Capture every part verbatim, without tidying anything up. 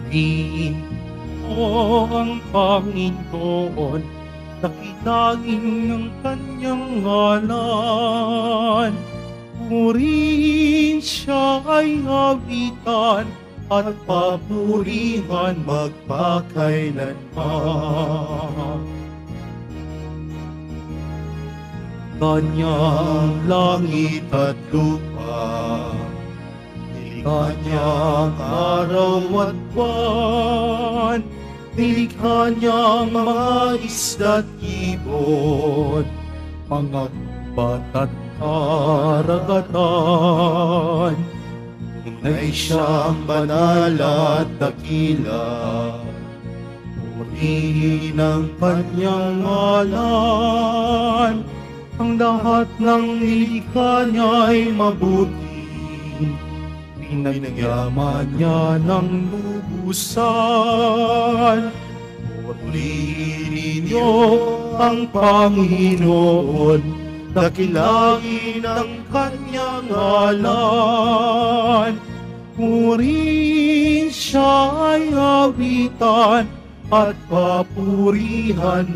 Purihin mo ang Panginoon, dakilagin ang kanyang ngalan. Purihin siya ay awitan at papurihan magpakailanman. Kanyang langit at lupa, kanyang araw at buwan, nilikha niyang mga isda't ibon, mga gubat at karagatan. Tunay siyang banal at dakila, purihin ang kanyang ngalan. Ang lahat ng nilikha niya'y mabuti, pinagyaman niya ng lubusan. Purihin niyo ang Panginoon, dakilagin ang kanyang ngalan. Purihin siya ay awitan at papurihan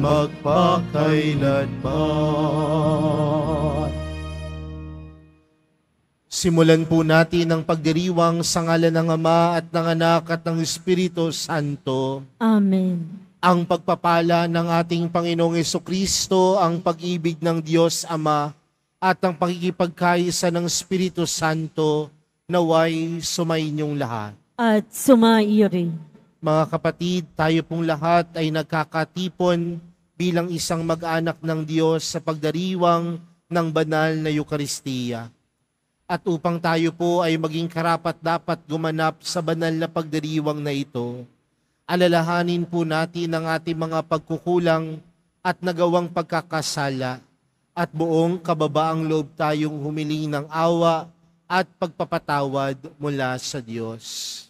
magpakailanman. Simulan po natin ang pagdiriwang sa ngalan ng Ama at ng Anak at ng Espiritu Santo. Amen. Ang pagpapala ng ating Panginoong Jesucristo, ang pag-ibig ng Diyos Ama at ang pakikipagkaisa ng Espiritu Santo naway sumainyong lahat. At sumaiyo rin. Mga kapatid, tayo pong lahat ay nagkakatipon bilang isang mag-anak ng Diyos sa pagdiriwang ng banal na Eukaristiya. At upang tayo po ay maging karapat-dapat gumanap sa banal na pagdiriwang na ito, alalahanin po natin ang ating mga pagkukulang at nagawang pagkakasala at buong kababaang loob tayong humiling ng awa at pagpapatawad mula sa Diyos.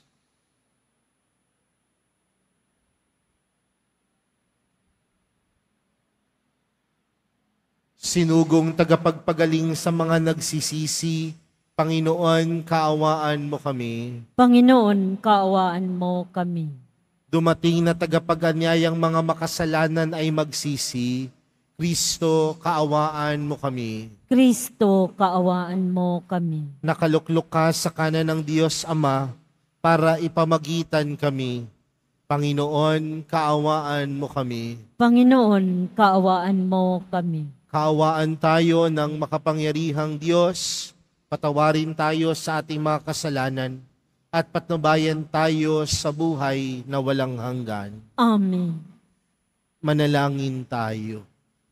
Sinugong tagapagpagaling sa mga nagsisisi, Panginoon, kaawaan mo kami. Panginoon, kaawaan mo kami. Dumating na tagapaganyayang mga makasalanan ay magsisi, Kristo, kaawaan mo kami. Kristo, kaawaan mo kami. Nakaluklok ka sa kanan ng Diyos Ama para ipamagitan kami. Panginoon, kaawaan mo kami. Panginoon, kaawaan mo kami. Kaawaan tayo ng makapangyarihang Diyos, patawarin tayo sa ating mga kasalanan, at patnubayan tayo sa buhay na walang hanggan. Amen. Manalangin tayo.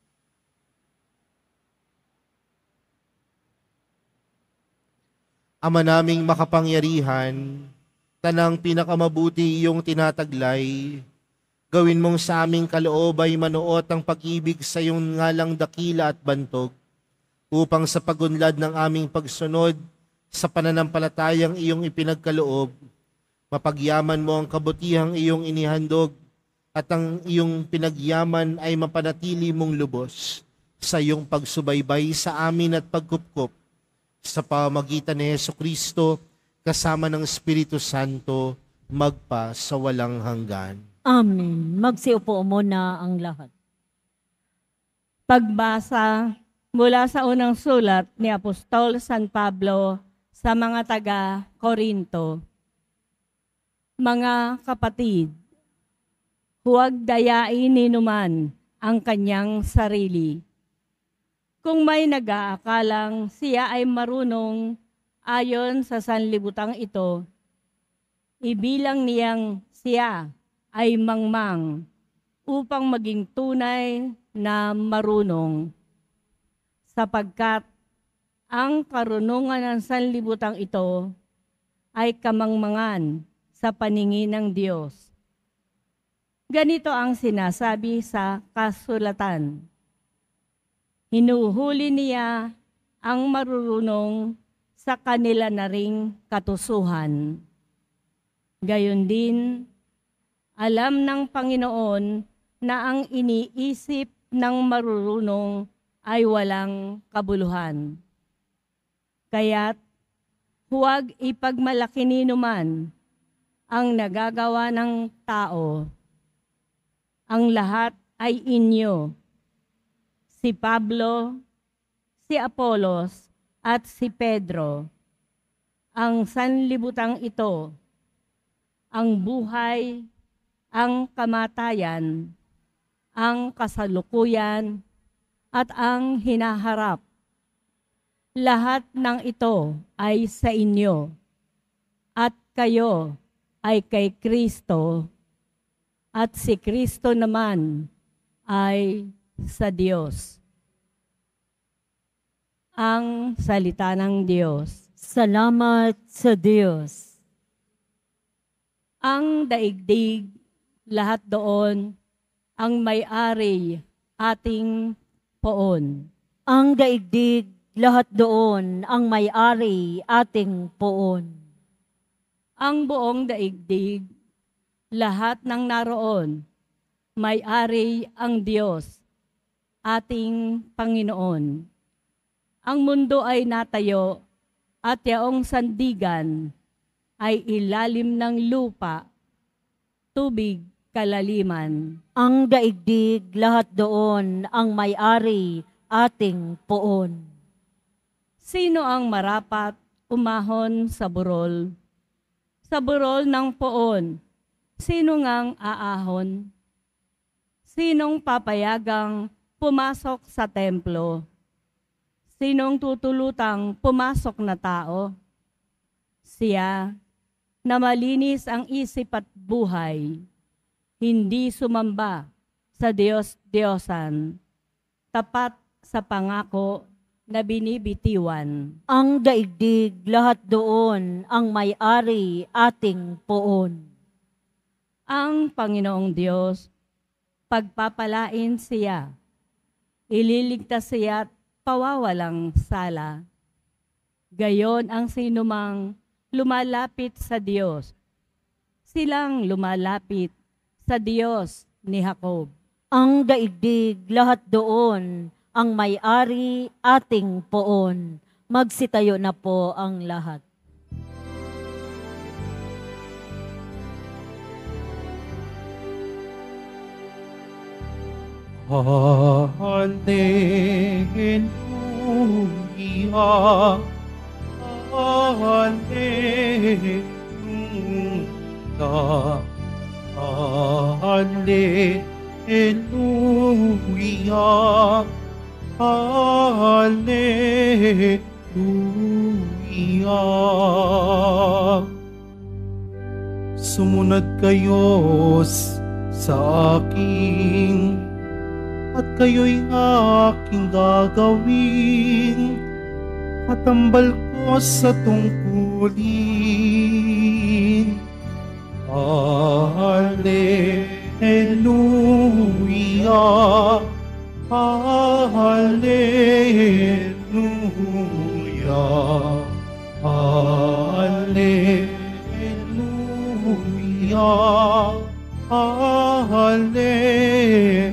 Ama naming makapangyarihan, tanang pinakamabuti iyong tinataglay, gawin mong sa aming kaloob ay manuot ang pag-ibig sa iyong ngalang dakila at bantog, upang sa pagunlad ng aming pagsunod sa pananampalatayang iyong ipinagkaloob, mapagyaman mo ang kabutihang iyong inihandog at ang iyong pinagyaman ay mapanatili mong lubos sa iyong pagsubaybay sa amin at pagkupkup sa pamagitan ni Jesucristo kasama ng Espiritu Santo magpa sa walang hanggan. Amen. Magsiupo muna ang lahat. Pagbasa mula sa unang sulat ni Apostol San Pablo sa mga taga-Korinto. Mga kapatid, huwag dayain ni numan ang kanyang sarili. Kung may nag-aakalang siya ay marunong ayon sa sanlibutang ito, ibilang niyang siya ay mangmang upang maging tunay na marunong. Sapagkat ang karunungan ng sanlibutang ito ay kamangmangan sa paningin ng Diyos. Ganito ang sinasabi sa kasulatan. Hinuhuli niya ang marurunong sa kanila na ring katusuhan. Gayon din, alam ng Panginoon na ang iniisip ng marurunong ay walang kabuluhan. Kaya't huwag ipagmalaki ni numan ang nagagawa ng tao. Ang lahat ay inyo. Si Pablo, si Apolos, at si Pedro. Ang sanlibutang ito, ang buhay, ang kamatayan, ang kasalukuyan, at ang hinaharap. Lahat ng ito ay sa inyo, at kayo ay kay Kristo, at si Kristo naman ay sa Diyos. Ang salita ng Diyos. Salamat sa Diyos. Ang daigdig, lahat doon, ang may-ari ating poon. Ang daigdig, lahat doon, ang may-ari ating poon. Ang buong daigdig, lahat ng naroon, may-ari ang Diyos, ating Panginoon. Ang mundo ay natayo at yaong sandigan ay ilalim ng lupa, tubig kalaliman. Ang daigdig, lahat doon, ang may-ari ating poon. Sino ang marapat umahon sa burol? Sa burol ng poon, sino ngang aahon? Sinong papayagang pumasok sa templo? Sinong tutulutang pumasok na tao? Siya na malinis ang isip at buhay, hindi sumamba sa Diyos-Diyosan, tapat sa pangako na binibitiwan. Ang daigdig, lahat doon, ang may-ari ating poon. Ang Panginoong Diyos, pagpapalain siya, ililigtas siya at pawawalang sala. Gayon ang sinumang lumalapit sa Diyos. Silang lumalapit sa Diyos ni Jacob. Ang daigdig, lahat doon, ang may-ari ating poon. Magsitayo na po ang lahat. Hallelujah, Hallelujah, Hallelujah, Hallelujah. Sumunod kayo sa aking at kayo'y aking gagawin, katambal ko sa tungkulin. Hallelujah, Hallelujah, Hallelujah, Hallelujah.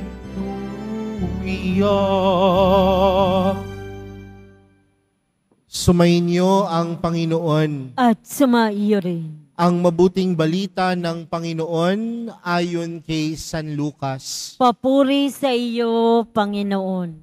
Sumainyo ang Panginoon. At sumaiyo rin. Ang mabuting balita ng Panginoon ayon kay San Lucas. Papuri sa iyo, Panginoon.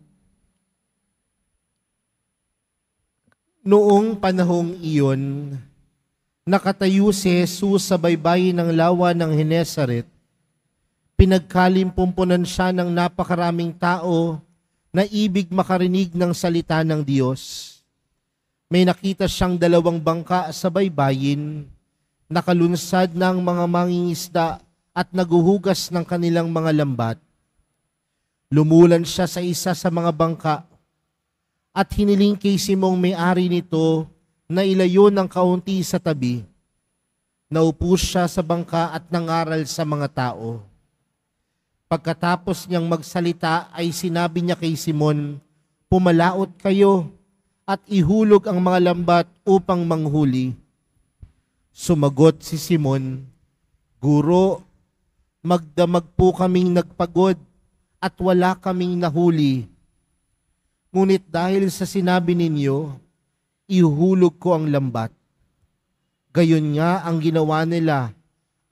Noong panahong iyon, nakatayo si Jesus sa baybayin ng lawa ng Genesaret. Pinagkalimpumpunan siya ng napakaraming tao na ibig makarinig ng salita ng Diyos. May nakita siyang dalawang bangka sa baybayin, nakalunsad ng mga mangingisda at naguhugas ng kanilang mga lambat. Lumulan siya sa isa sa mga bangka at hiniling kay Simong may-ari nito na ilayo ng kaunti sa tabi. Naupo siya sa bangka at nangaral sa mga tao. Pagkatapos niyang magsalita ay sinabi niya kay Simon, "Pumalaot kayo at ihulog ang mga lambat upang manghuli." Sumagot si Simon, "Guro, magdamag po kaming nagpagod at wala kaming nahuli. Ngunit dahil sa sinabi ninyo, ihulog ko ang lambat." Gayon nga ang ginawa nila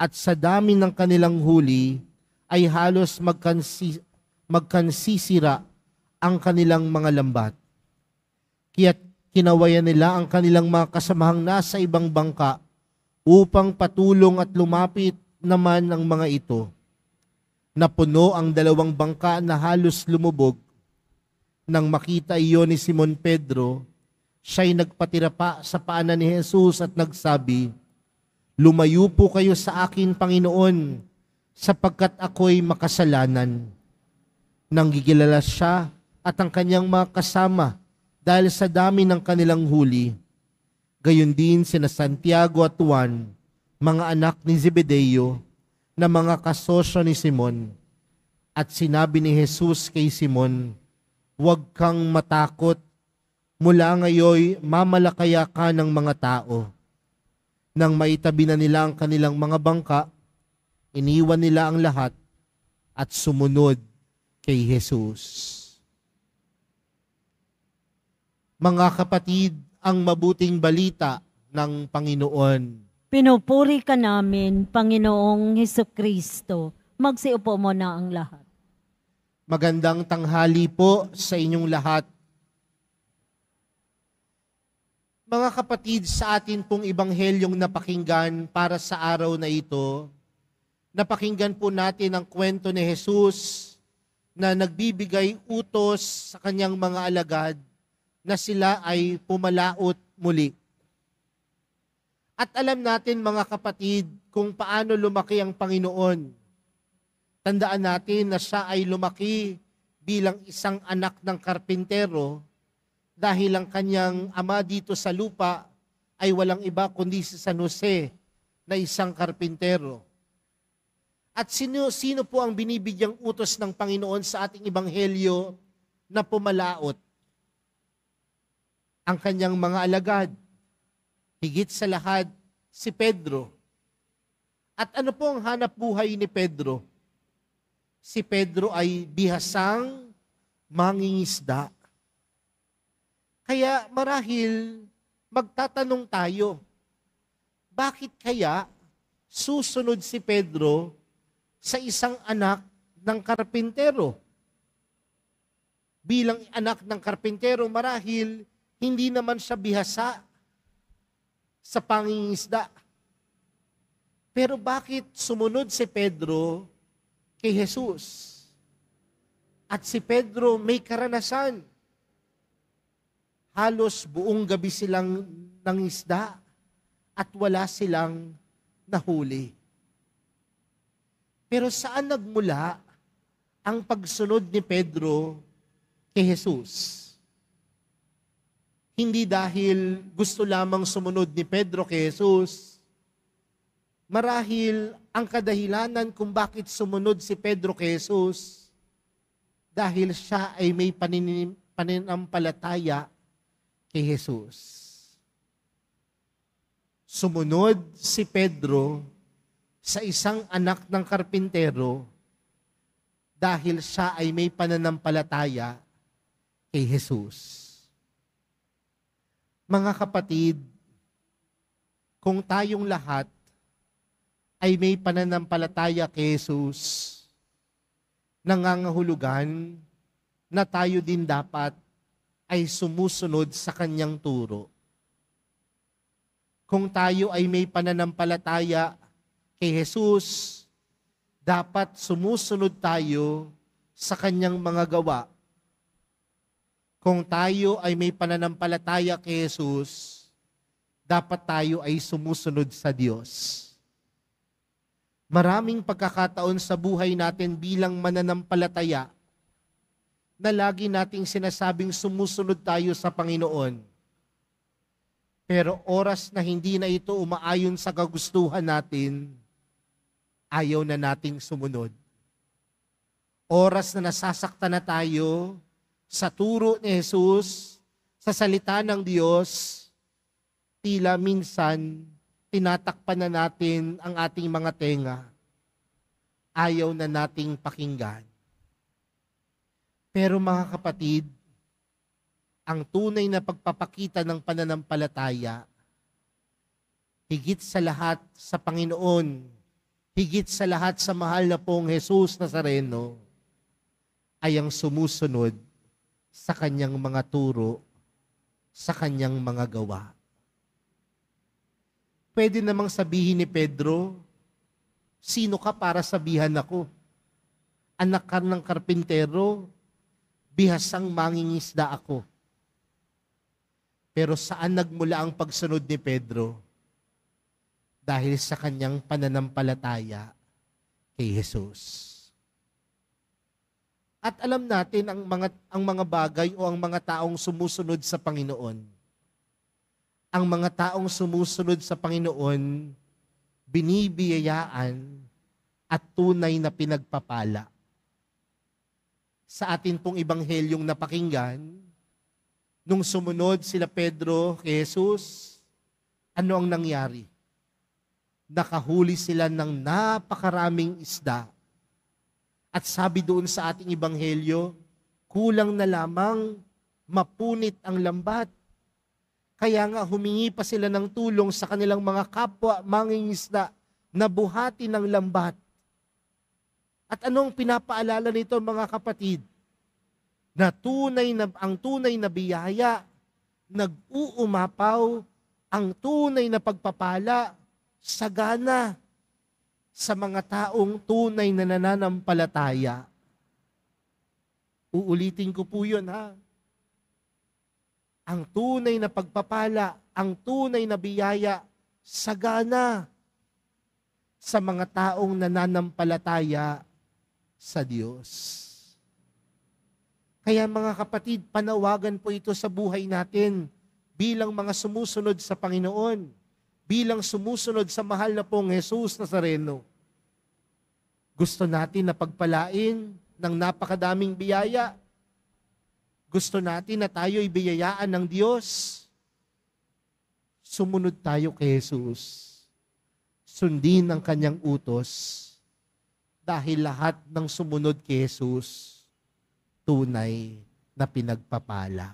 at sa dami ng kanilang huli ay halos magkansi, magkansisira ang kanilang mga lambat. Kaya't kinawayan nila ang kanilang mga kasamahang nasa ibang bangka upang patulong at lumapit naman ang mga ito. Napuno ang dalawang bangka na halos lumubog. Nang makita iyon ni Simon Pedro, siya'y nagpatira pa sa paanan ni Jesus at nagsabi, "Lumayo po kayo sa akin, Panginoon, sapagkat ako'y makasalanan." Nanggigilala siya at ang kanyang mga kasama dahil sa dami ng kanilang huli. Gayon din sina Santiago at Juan, mga anak ni Zebedeo, na mga kasosyo ni Simon. At sinabi ni Jesus kay Simon, "Huwag kang matakot, mula ngayon mamalakaya ka ng mga tao." Nang maitabi na nila ang kanilang mga bangka, iniwan nila ang lahat at sumunod kay Jesus. Mga kapatid, ang mabuting balita ng Panginoon. Pinupuri ka namin, Panginoong Hesukristo. Magsiupo mo na ang lahat. Magandang tanghali po sa inyong lahat. Mga kapatid, sa atin pong ibanghelyong napakinggan para sa araw na ito, napakinggan po natin ang kwento ni Jesus na nagbibigay utos sa kanyang mga alagad na sila ay pumalaot muli. At alam natin mga kapatid kung paano lumaki ang Panginoon. Tandaan natin na siya ay lumaki bilang isang anak ng karpintero dahil ang kanyang ama dito sa lupa ay walang iba kundi si San Jose na isang karpintero. At sino, sino po ang binibigyang utos ng Panginoon sa ating ebanghelyo na pumalaot? Ang kanyang mga alagad. Higit sa lahat, si Pedro. At ano po ang hanap buhay ni Pedro? Si Pedro ay bihasang mangingisda. Kaya marahil magtatanong tayo, bakit kaya susunod si Pedro sa isang anak ng karpintero? Bilang anak ng karpintero, marahil hindi naman siya bihasa sa pangingisda. Pero bakit sumunod si Pedro kay Jesus? At si Pedro may karanasan. Halos buong gabi silang nangisda at wala silang nahuli. Pero saan nagmula ang pagsunod ni Pedro kay Jesus? Hindi dahil gusto lamang sumunod ni Pedro kay Jesus. Marahil ang kadahilanan kung bakit sumunod si Pedro kay Jesus, dahil siya ay may paninim, pananampalataya kay Jesus. Sumunod si Pedro sa isang anak ng karpintero dahil siya ay may pananampalataya kay Jesus. Mga kapatid, kung tayong lahat ay may pananampalataya kay Jesus, nangangahulugan na tayo din dapat ay sumusunod sa kanyang turo. Kung tayo ay may pananampalataya kay Jesus, dapat sumusunod tayo sa kanyang mga gawa. Kung tayo ay may pananampalataya kay Jesus, dapat tayo ay sumusunod sa Diyos. Maraming pagkakataon sa buhay natin bilang mananampalataya na lagi nating sinasabing sumusunod tayo sa Panginoon. Pero oras na hindi na ito umaayon sa kagustuhan natin, ayaw na nating sumunod. Oras na nasasaktan na tayo sa turo ni Jesus, sa salita ng Diyos, tila minsan tinatakpan na natin ang ating mga tenga. Ayaw na nating pakinggan. Pero mga kapatid, ang tunay na pagpapakita ng pananampalataya, higit sa lahat sa Panginoon, higit sa lahat sa mahal na pong Jesus Nazareno, ay ang sumusunod sa kanyang mga turo, sa kanyang mga gawa. Pwede namang sabihin ni Pedro, sino ka para sabihan ako? Anak ka ng karpintero, bihasang mangingisda ako. Pero saan nagmula ang pagsunod ni Pedro? Dahil sa kanyang pananampalataya kay Jesus. At alam natin ang mga, ang mga bagay o ang mga taong sumusunod sa Panginoon. Ang mga taong sumusunod sa Panginoon, binibiyayaan at tunay na pinagpapala. Sa atin pong ibanghelyong napakinggan, nung sumunod sila Pedro kay Jesus, ano ang nangyari? Nakahuli sila ng napakaraming isda. At sabi doon sa ating ibanghelyo, kulang na lamang mapunit ang lambat. Kaya nga humingi pa sila ng tulong sa kanilang mga kapwa mangingisda na buhati ng lambat. At anong pinapaalala nito mga kapatid? Na tunay na, ang tunay na biyaya, nag-uumapaw, ang tunay na pagpapala, sagana sa mga taong tunay na nananampalataya. Uulitin ko po yun ha. Ang tunay na pagpapala, ang tunay na biyaya, sagana sa mga taong nananampalataya sa Diyos. Kaya mga kapatid, panawagan po ito sa buhay natin bilang mga sumusunod sa Panginoon. Bilang sumusunod sa mahal na pong Jesus Nazareno. Gusto natin na pagpalain ng napakadaming biyaya. Gusto natin na tayo'y biyayaan ng Diyos. Sumunod tayo kay Jesus. Sundin ang kanyang utos. Dahil lahat ng sumunod kay Jesus, tunay na pinagpapala.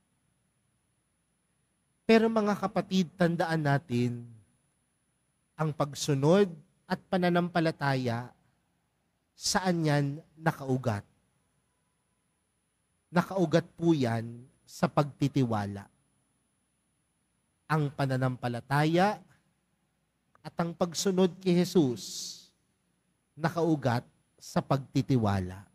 Pero mga kapatid, tandaan natin, ang pagsunod at pananampalataya, saan yan nakaugat? Nakaugat po yan sa pagtitiwala. Ang pananampalataya at ang pagsunod kay Jesus, nakaugat sa pagtitiwala.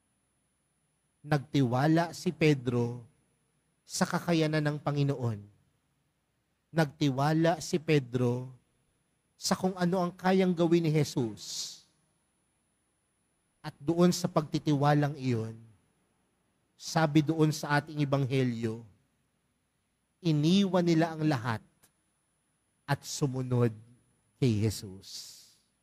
Nagtiwala si Pedro sa kakayanan ng Panginoon. Nagtiwala si Pedro sa kung ano ang kayang gawin ni Jesus. At doon sa pagtitiwalang iyon, sabi doon sa ating ibanghelyo, iniwan nila ang lahat at sumunod kay Jesus.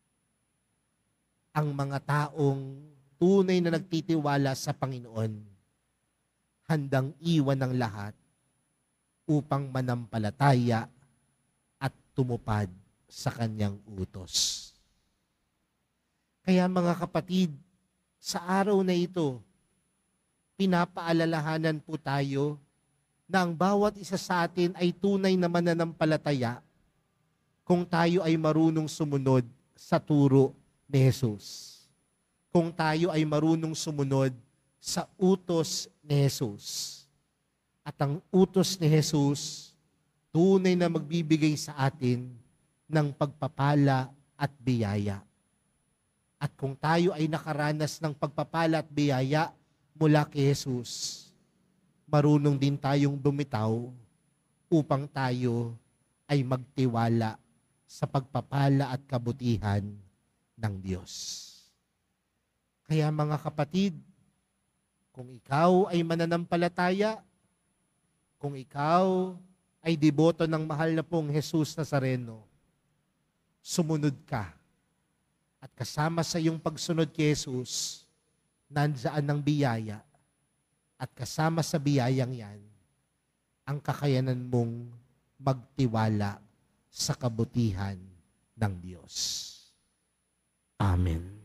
Ang mga taong tunay na nagtitiwala sa Panginoon, handang iwan ng lahat upang manampalataya at tumupad sa kanyang utos. Kaya mga kapatid, sa araw na ito, pinapaalalahanan po tayo na ang bawat isa sa atin ay tunay na mananampalataya kung tayo ay marunong sumunod sa turo ni Jesus. Kung tayo ay marunong sumunod sa utos ni Jesus. At ang utos ni Jesus, tunay na magbibigay sa atin ng pagpapala at biyaya. At kung tayo ay nakaranas ng pagpapala at biyaya mula kay Jesus, marunong din tayong bumitaw upang tayo ay magtiwala sa pagpapala at kabutihan ng Diyos. Kaya mga kapatid, kung ikaw ay mananampalataya, kung ikaw ay deboto ng mahal na pong Jesus Nazareno, sumunod ka. At kasama sa iyong pagsunod kay Jesus, nandiyan ang biyaya. At kasama sa biyayang yan, ang kakayanan mong magtiwala sa kabutihan ng Diyos. Amen.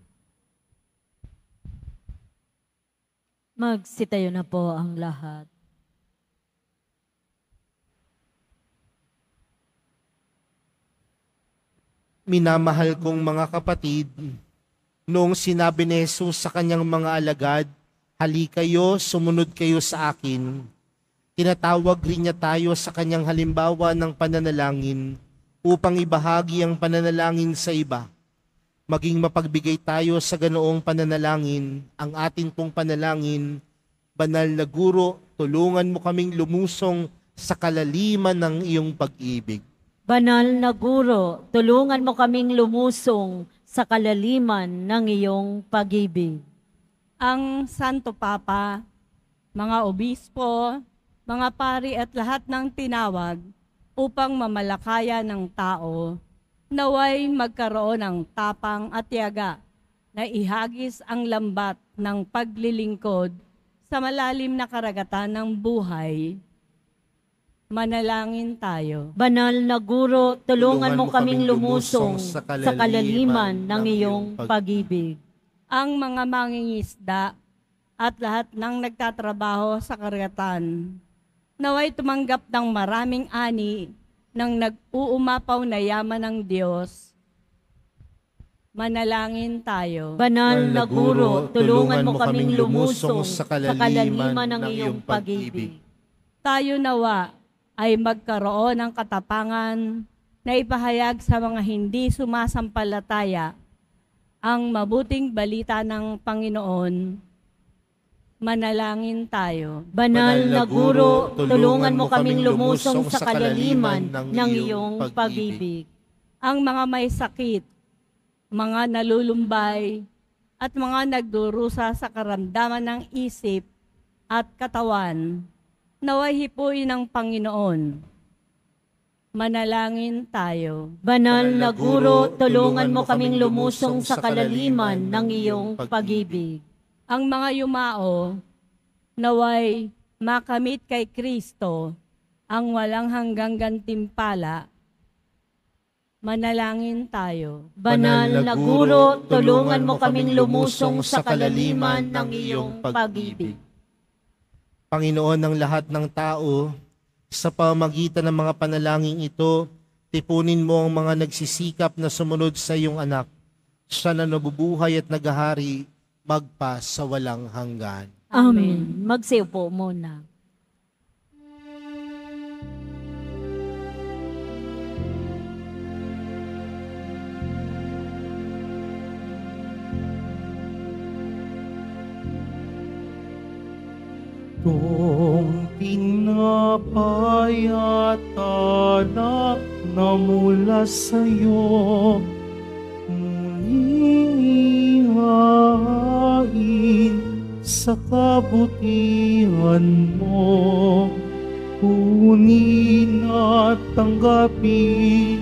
Magsitayo na po ang lahat. Minamahal kong mga kapatid, noong sinabi ni Jesus sa kanyang mga alagad, "Halika kayo, sumunod kayo sa akin." Tinatawag rin niya tayo sa kanyang halimbawa ng pananalangin upang ibahagi ang pananalangin sa iba. Maging mapagbigay tayo sa ganoong pananalangin, ang atin pong panalangin, "Banal na Guro, tulungan mo kaming lumusong sa kalaliman ng iyong pag-ibig." Banal na Guro, tulungan mo kaming lumusong sa kalaliman ng iyong pag-ibig. Ang Santo Papa, mga obispo, mga pari at lahat ng tinawag upang mamalakaya ng tao, naway magkaroon ng tapang at tiyaga na ihagis ang lambat ng paglilingkod sa malalim na karagatan ng buhay. Manalangin tayo. Banal na Guro, tulungan mo kaming lumusong sa kalaliman ng iyong pag-ibig. Ang mga mangingisda at lahat ng nagtatrabaho sa karagatan, naway tumanggap ng maraming ani ng nag-uumapaw na yaman ng Diyos. Manalangin tayo. Banal na Guro, tulungan mo kaming lumusong sa kalaliman ng iyong pag-ibig. Tayo nawa ay magkaroon ng katapangan na ipahayag sa mga hindi sumasampalataya ang mabuting balita ng Panginoon. Manalangin tayo. Banal na Guro, tulungan mo kaming lumusong sa kalaliman ng iyong pag-ibig. Ang mga may sakit, mga nalulumbay, at mga nagdurusa sa karamdaman ng isip at katawan, naway hipuin ng Panginoon. Manalangin tayo. Banal na Guro, tulungan mo kaming lumusong sa kalaliman ng iyong pag-ibig. Ang mga yumao, naway makamit kay Kristo ang walang hanggang gantimpala. Manalangin tayo. Banal na Guro, tulungan mo kaming lumusong sa kalaliman ng iyong pag-ibig. Panginoon ng lahat ng tao, sa pamamagitan ng mga panalangin ito, tipunin mo ang mga nagsisikap na sumunod sa iyong anak. Siya na nabubuhay at naghahari, magpa sa walang hanggan. Amen. Magsiupo muna. Tong tinapay at anak na mula sa'yo, ihain sa kabutihan mo, kunin at tanggapin,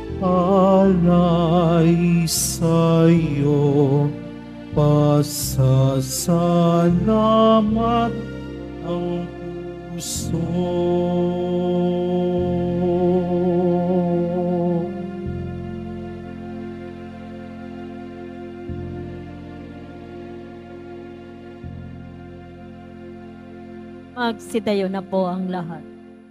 alay sa'yo, pasasalamat ang puso. Magsitayo na po ang lahat.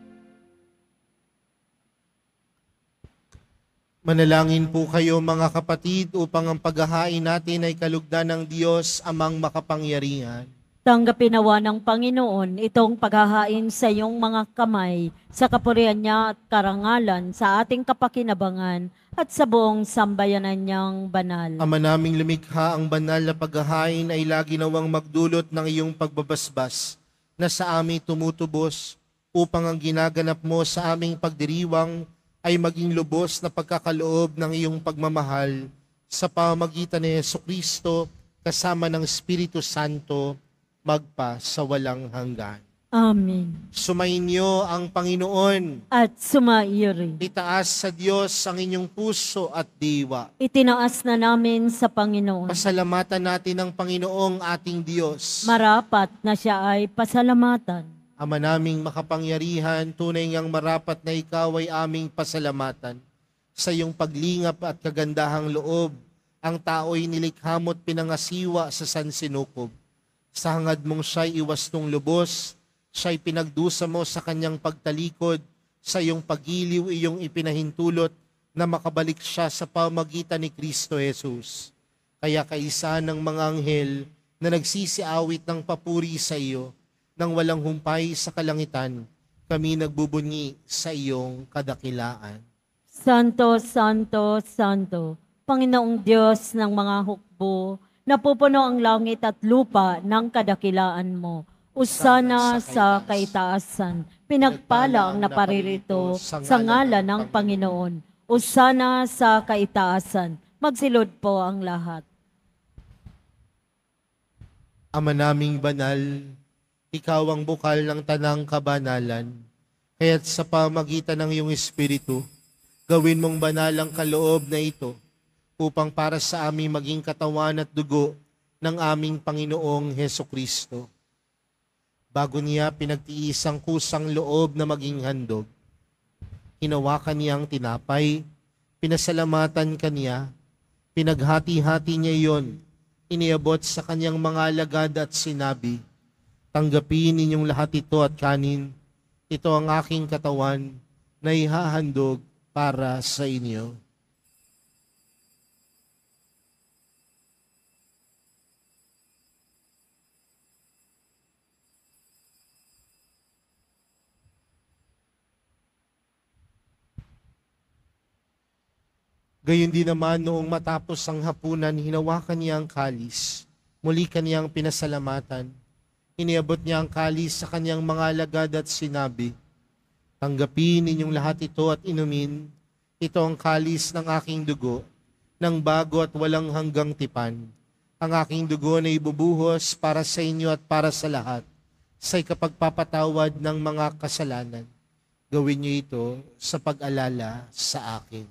Manalangin po kayo mga kapatid upang ang paghahain natin ay kalugdan ng Diyos amang makapangyarihan. Tanggapin nawa ng Panginoon itong paghahain sa iyong mga kamay, sa kapurihan niya at karangalan, sa ating kapakinabangan at sa buong sambayanan niyang banal. Ama naming lumikha, ang banal na paghahain ay lagi nawang magdulot ng iyong pagbabasbas na sa amin tumutubos, upang ang ginaganap mo sa aming pagdiriwang ay maging lubos na pagkakaloob ng iyong pagmamahal sa pamamagitan ni Jesucristo kasama ng Espiritu Santo, magpa sa walang hanggan. Amen. Sumainyo ang Panginoon. At sumaiyo rin. Itaas sa Diyos ang inyong puso at diwa. Itinaas na namin sa Panginoon. Pasalamatan natin ang Panginoong ating Diyos. Marapat na siya ay pasalamatan. Ama naming makapangyarihan, tunay ngang marapat na ikaw ay aming pasalamatan. Sa iyong paglingap at kagandahang loob, ang tao'y nilikha mo't pinangasiwa sa sansinukob. Sa hangad mong siya'y iwastong lubos, siya'y pinagdusa mo sa kanyang pagtalikod, sa iyong pagiliw iyong ipinahintulot na makabalik siya sa pamagitan ni Kristo Jesus. Kaya kaisa ng mga anghel na nagsisiawit ng papuri sa iyo, nang walang humpay sa kalangitan, kami nagbubunyi sa iyong kadakilaan. Santo, Santo, Santo, Panginoong Diyos ng mga hukbo, napupuno ang langit at lupa ng kadakilaan mo. Usana sa kaitaasan, pinagpala ang naparirito sa ngalan ng Panginoon. Usana sa kaitaasan, magsilod po ang lahat. Ama naming banal, ikaw ang bukal ng tanang kabanalan, kaya't sa pamagitan ng iyong Espiritu, gawin mong banal ang kaloob na ito, upang para sa aming maging katawan at dugo ng aming Panginoong Hesukristo. Bago niya pinagtiis ang kusang loob na maging handog, hinawakan niya ang tinapay, pinasalamatan kaniya, pinaghati-hati niya iyon, iniabot sa kanyang mga alagad at sinabi, tanggapin ninyong lahat ito at kanin, ito ang aking katawan na ihahandog para sa inyo. Gayon din naman noong matapos ang hapunan, hinawakan niya ang kalis. Muli kaniyang pinasalamatan. Iniabot niya ang kalis sa kanyang mga alagad at sinabi, tanggapin ninyong lahat ito at inumin. Ito ang kalis ng aking dugo, ng bago at walang hanggang tipan. Ang aking dugo na ibubuhos para sa inyo at para sa lahat, sa ikapagpapatawad ng mga kasalanan. Gawin niyo ito sa pag-alala sa akin.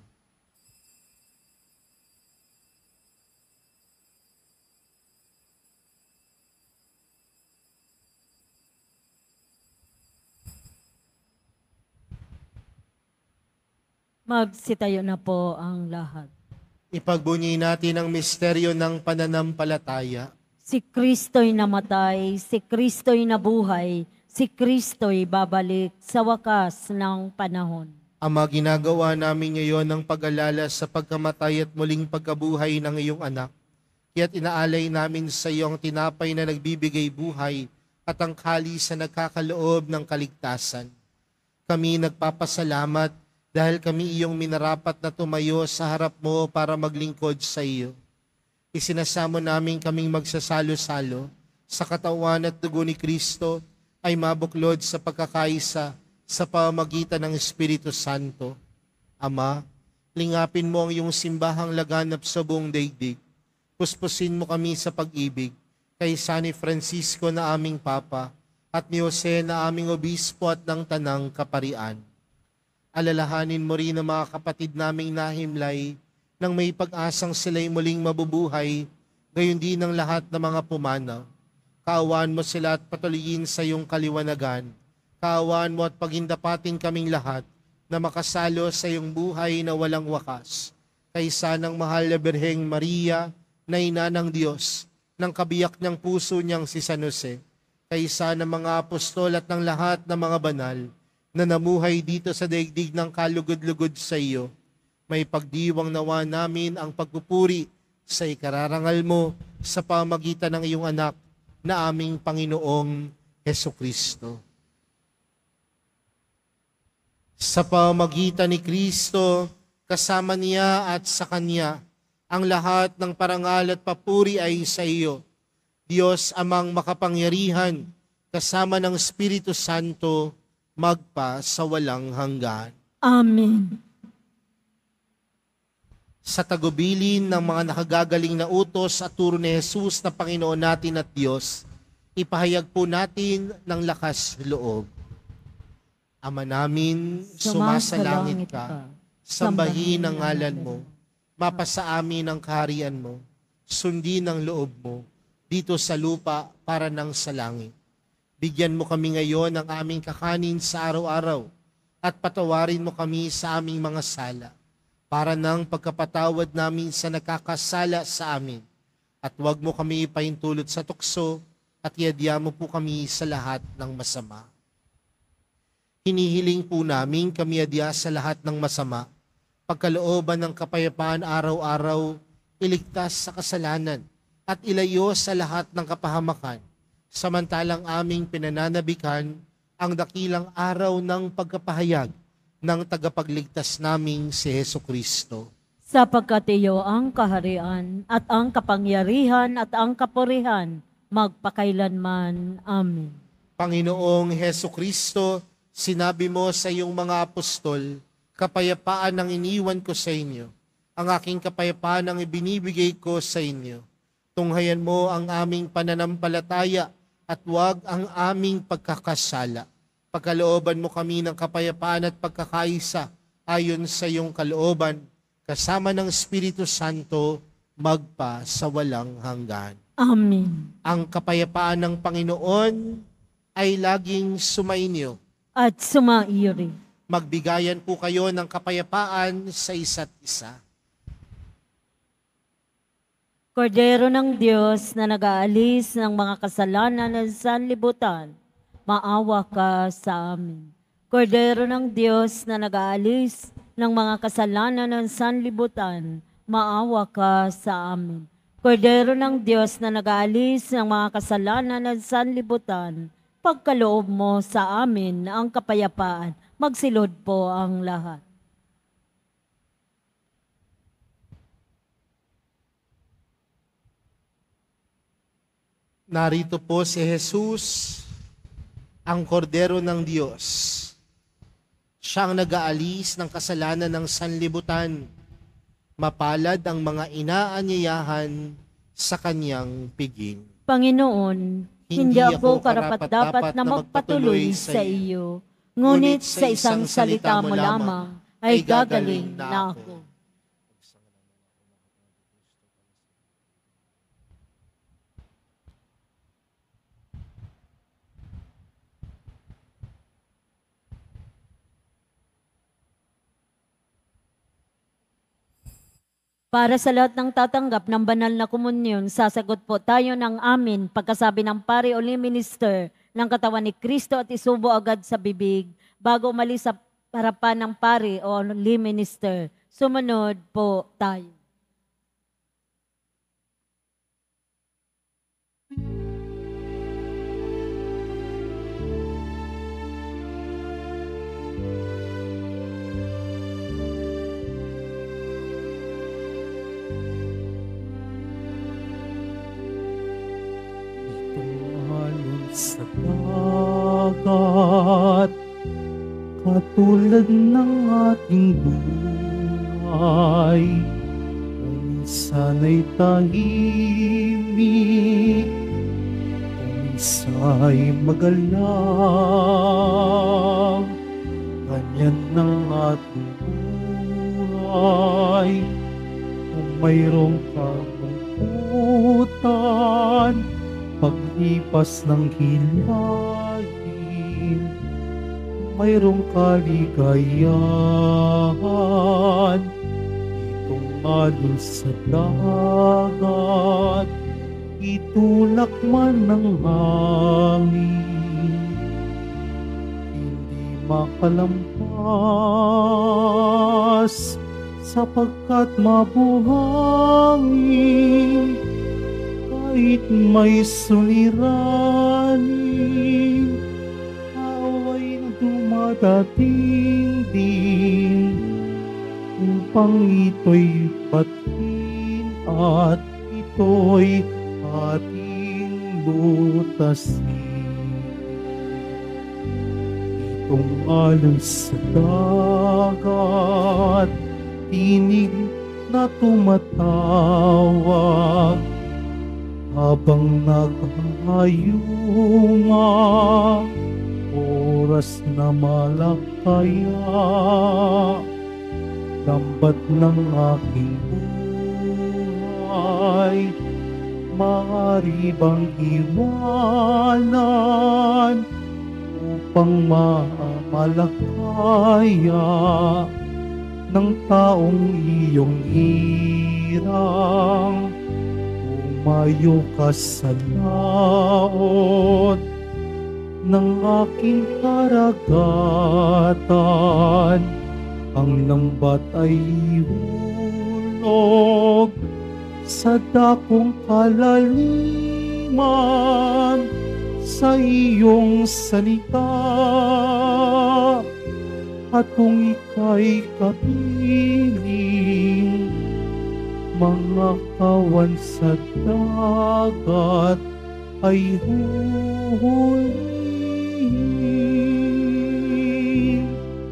Magsitayo na po ang lahat. Ipagbunyi natin ang misteryo ng pananampalataya. Si Kristo'y namatay, si Kristo'y nabuhay, si Kristo'y babalik sa wakas ng panahon. Ama, ginagawa namin ngayon ang pag-alala sa pagkamatay at muling pagkabuhay ng iyong anak. Kaya't inaalay namin sa iyo ang tinapay na nagbibigay buhay at ang kalis na nagkakaloob ng kaligtasan. Kami nagpapasalamat dahil kami iyong minarapat na tumayo sa harap mo para maglingkod sa iyo. Isinasamo namin kaming magsasalo-salo sa katawan at dugo ni Kristo ay mabuklod sa pagkakaisa sa pamamagitan ng Espiritu Santo. Ama, lingapin mo ang iyong simbahang laganap sa buong daigdig. Puspusin mo kami sa pag-ibig kay San Francisco na aming Papa at ni Jose na aming Obispo at ng Tanang Kaparian. Alalahanin mo rin ang mga kapatid naming nahimlay nang may pag-asang sila'y muling mabubuhay, gayon din ang lahat ng mga pumanaw. Kaawaan mo sila at patuloyin sa iyong kaliwanagan. Kaawaan mo at pagindapating kaming lahat na makasalo sa iyong buhay na walang wakas. Kaysa ng mahal na Birheng Maria na ina ng Diyos, ng kabiyak niyang puso niyang si San Jose, kaysa ng mga apostol at ng lahat ng mga banal, na namuhay dito sa daigdig ng kalugod-lugod sa iyo, may pagdiwang nawa namin ang pagpupuri sa ikararangal mo sa pamagitan ng iyong anak na aming Panginoong Hesukristo. Sa pamagitan ni Kristo, kasama niya at sa Kanya, ang lahat ng parangal at papuri ay sa iyo, Diyos amang makapangyarihan, kasama ng Espiritu Santo, magpa sa walang hanggan. Amen. Sa tagubilin ng mga nakagagaling na utos at turo ni Jesus na Panginoon natin at Diyos, ipahayag po natin ng lakas loob. Ama namin, sumasalangit ka, sambahin ang ngalan mo, mapasa amin ang kaharian mo, sundin ang loob mo, dito sa lupa para ng sa langit. Bigyan mo kami ngayon ng aming kakanin sa araw-araw at patawarin mo kami sa aming mga sala para ng pagkapatawad namin sa nakakasala sa amin. At huwag mo kami ipahintulot sa tukso at iadya mo po kami sa lahat ng masama. Hinihiling po namin kami adya sa lahat ng masama pagkalooban ng kapayapaan araw-araw, iligtas sa kasalanan, at ilayo sa lahat ng kapahamakan, samantalang aming pinananabikan ang dakilang araw ng pagkapahayag ng tagapagligtas naming si Heso Kristo. Sapagkat iyo ang kaharian at ang kapangyarihan at ang kapurihan magpakailanman. Amen. Panginoong Heso Kristo, sinabi mo sa iyong mga apostol, kapayapaan ang iniwan ko sa inyo, ang aking kapayapaan ang ibinibigay ko sa inyo. Tunghayan mo ang aming pananampalataya at huwag ang aming pagkakasala. Pagkalooban mo kami ng kapayapaan at pagkakaisa ayon sa iyong kalooban, kasama ng Espiritu Santo, magpa sa walang hanggan. Amen. Ang kapayapaan ng Panginoon ay laging sumainyo. At sumairi. Magbigayan po kayo ng kapayapaan sa isa't isa. Kordero ng Diyos na nag-aalis ng mga kasalanan ng sanlibutan, maawa ka sa amin. Kordero ng Diyos na nag-aalis ng mga kasalanan ng sanlibutan, maawa ka sa amin. Kordero ng Diyos na nag-aalis ng mga kasalanan ng sanlibutan, pagkaloob mo sa amin ang kapayapaan, magsilod po ang lahat. Narito po si Jesus, ang kordero ng Diyos. Siyang nag-aalis ng kasalanan ng sanlibutan. Mapalad ang mga inaanyayahan sa kanyang piging. Panginoon, hindi ako karapat-dapat na magpatuloy sa iyo, ngunit sa isang salita mo lamang ay gagaling na ako. Para sa lahat ng tatanggap ng banal na komunyon, sasagot po tayo ng amin pagkasabi ng pari o lay minister ng katawan ni Kristo at isubo agad sa bibig bago umalis sa harapan ng pari o lay minister. Sumunod po tayo. Sa dagat, katulad ng ating buhay, minsan ay tahimik, minsan ay magalaw, ganyan ng ating buhay. Kung mayroong kamungkutan, paglipas ng hilahin, mayroong kaligayahan. Itong alon sa dagat, itulak man ng hangin, hindi makalampas sapagkat mabuhangin. Kahit may suliranin, away na dumadating din, upang ito'y batin at ito'y ating lutasin. Itong alon sa dagat, tinig na tumatawag, habang naghahayunga, oras na malakaya, lambat ng aking buhay, maaari bang iwanan upang mamalakaya ng taong iyong hirang? Umayo ka sa laot ng aking karagatan ang lambat ay hulog sa dakong kalaliman sa iyong salita. At kung ika'y kapiling, mga kawan sa dagat ay huhulihin.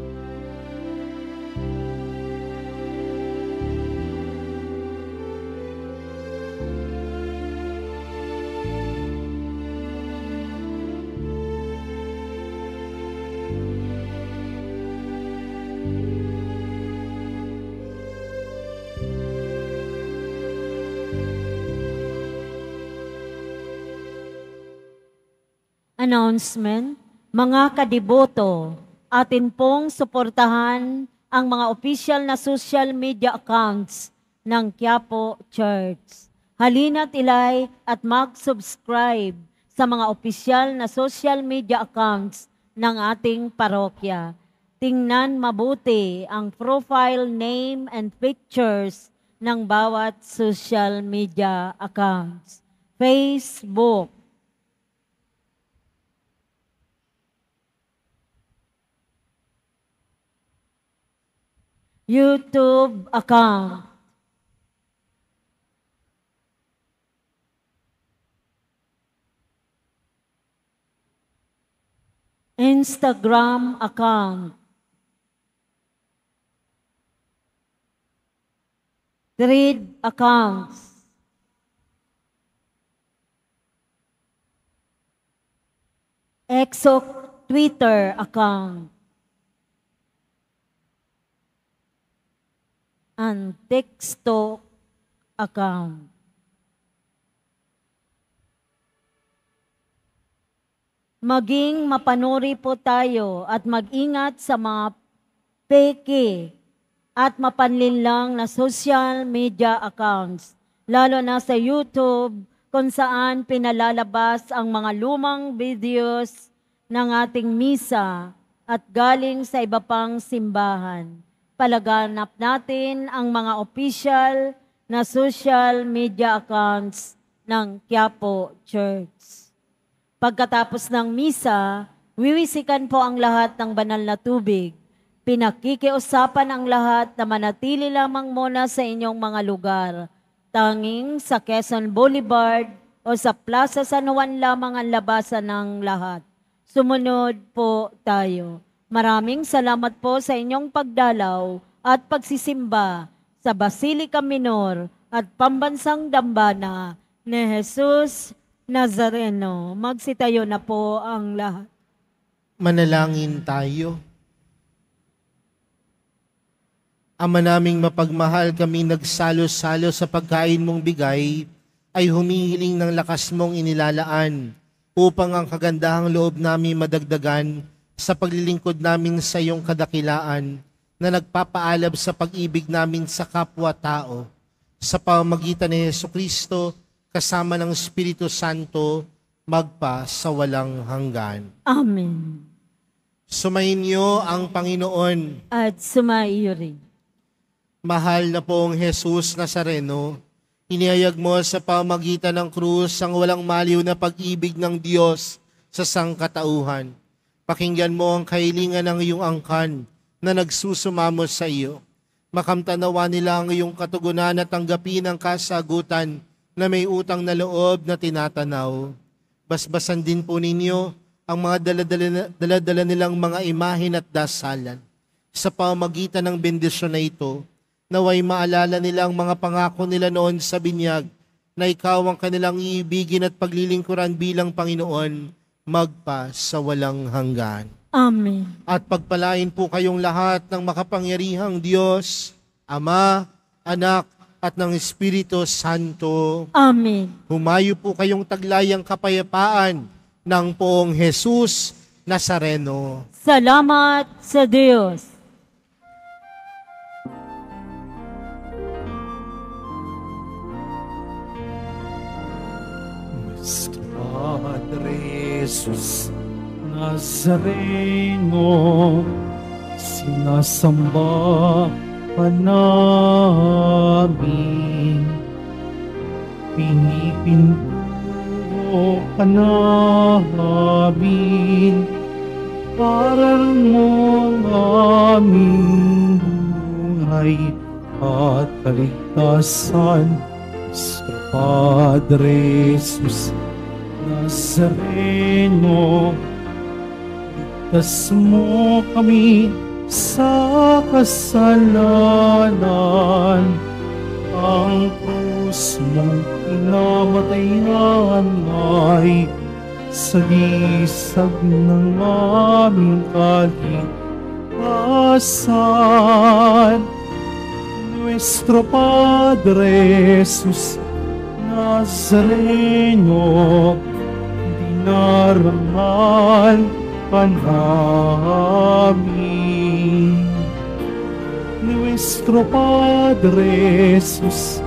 Announcement, mga kadiboto, atin pong suportahan ang mga official na social media accounts ng Quiapo Church. Halina't ilike at mag-subscribe sa mga opisyal na social media accounts ng ating parokya. Tingnan mabuti ang profile name and pictures ng bawat social media accounts. Facebook, YouTube account, Instagram account, Thread accounts, Exo Twitter account, and TikTok account. Maging mapanuri po tayo at mag-ingat sa mga peke at mapanlinlang na social media accounts, lalo na sa YouTube kung saan pinalalabas ang mga lumang videos ng ating misa at galing sa iba pang simbahan. Palaganap natin ang mga official na social media accounts ng Quiapo Church. Pagkatapos ng misa, wiwisikan po ang lahat ng banal na tubig. Pinakikiusapan ang lahat na manatili lamang muna sa inyong mga lugar. Tanging sa Quezon Boulevard o sa Plaza San Juan lamang ang labasan ng lahat. Sumunod po tayo. Maraming salamat po sa inyong pagdalaw at pagsisimba sa Basilica Minor at Pambansang Dambana ni Jesus Nazareno. Magsitayo na po ang lahat. Manalangin tayo. Ama naming mapagmahal, kami nagsalo-salo sa pagkain mong bigay ay humihiling ng lakas mong inilalaan upang ang kagandahang loob namin madagdagan sa paglilingkod namin sa iyong kadakilaan na nagpapaalab sa pag-ibig namin sa kapwa-tao. Sa pamamagitan ni Jesucristo, kasama ng Espiritu Santo, magpa sa walang hanggan. Amen. Sumayin niyo ang Panginoon. At sumaiyo rin. Mahal na pong Jesus Nazareno, inihayag mo sa pamamagitan ng krus ang walang maliw na pag-ibig ng Diyos sa sangkatauhan. Pakinggan mo ang kahilingan ng iyong angkan na nagsusumamo sa iyo. Makamtanawa nila ang iyong katugunan at tanggapin ang kasagutan na may utang na loob na tinatanaw. Basbasan din po ninyo ang mga daladala, daladala nilang mga imahin at dasalan. Sa pamamagitan ng bendisyon na ito, naway maalala nila ang mga pangako nila noon sa binyag na ikaw ang kanilang iibigin at paglilingkuran bilang Panginoon, magpa sa walang hanggan. Amen. At pagpalain po kayong lahat ng makapangyarihang Diyos, Ama, Anak, at ng Espiritu Santo. Amen. Humayo po kayong taglayang kapayapaan ng poong Jesus Nazareno. Salamat sa Diyos. Padre Jesus Nazareno, sinasamba ka namin. Pinipinto ka namin, parang mo aming buhay at kaligtasan. Nuestro Padre Jesus Nazareno, ligtas mo kami sa kasalanan. Ang krus mong pinamatayan ay sagisag ng aming kaligtasan. Nuestro Padre Jesus Nazareno, dinarangal ka namin. Nuestro Padre Jesus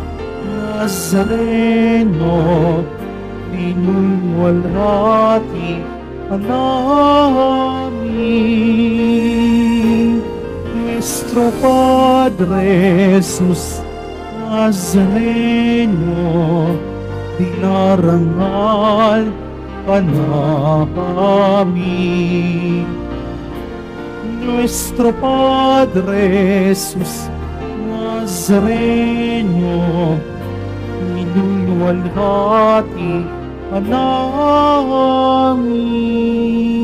Nazareno, pinulwalhati ka namin. Nuestro Padre Jesus Nazareno, dinarangal ka namin. Nuestro Padre Jesus Nazareno, minulwalhati ka namin.